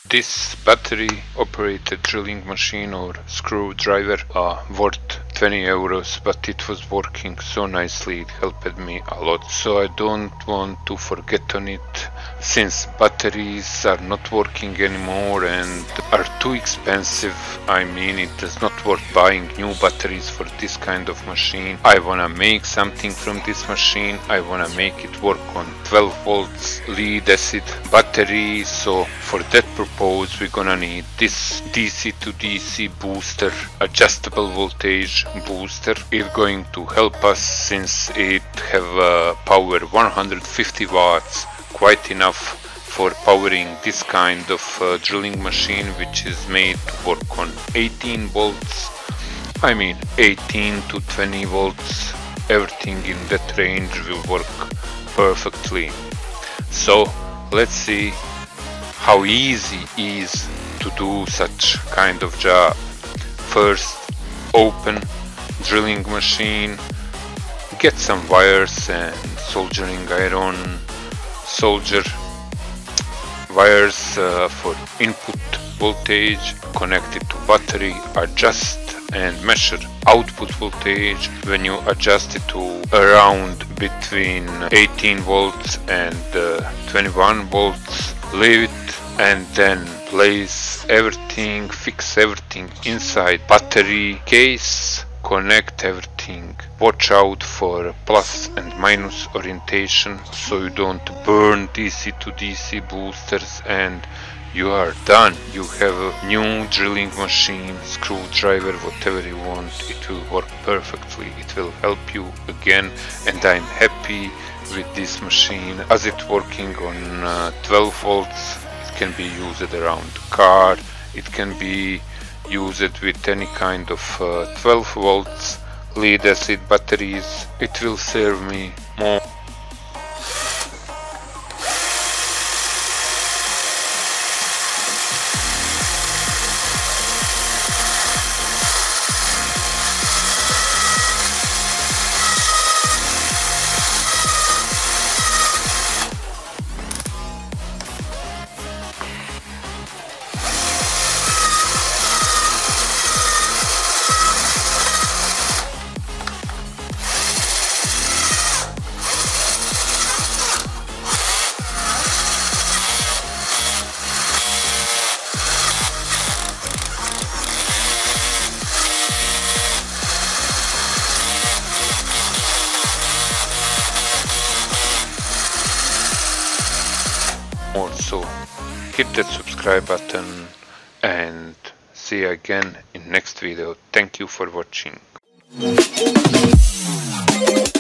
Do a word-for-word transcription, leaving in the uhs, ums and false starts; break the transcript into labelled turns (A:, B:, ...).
A: This battery operated drilling machine or screwdriver uh, worth twenty euros, but it was working so nicely, it helped me a lot. So I don't want to forget on it, since batteries are not working anymore and are too expensive. I mean, it is not worth buying new batteries for this kind of machine. I wanna make something from this machine. I wanna make it work on twelve volts lead acid battery. So for that purpose we're gonna need this D C to D C booster, adjustable voltage booster. It's going to help us since it have uh, power one hundred fifty watts, quite enough for powering this kind of uh, drilling machine, which is made to work on eighteen volts. I mean eighteen to twenty volts, everything in that range will work perfectly. So let's see how easy it is to do such kind of job. First, open drilling machine, get some wires and soldering iron, solder wires uh, for input voltage, connect it to battery, adjust and measure output voltage. When you adjust it to around between eighteen volts and uh, twenty-one volts, leave it and then place everything, fix everything inside battery case, connect everything. Watch out for plus and minus orientation so you don't burn D C to D C boosters, and you are done. You have a new drilling machine, screwdriver, whatever you want. It will work perfectly. It will help you again, and I'm happy with this machine as it's working on uh, twelve volts. It can be used around the car. It can be used with any kind of uh, twelve volts lead acid batteries. It will serve me more. So hit that subscribe button and see you again in next video. Thank you for watching.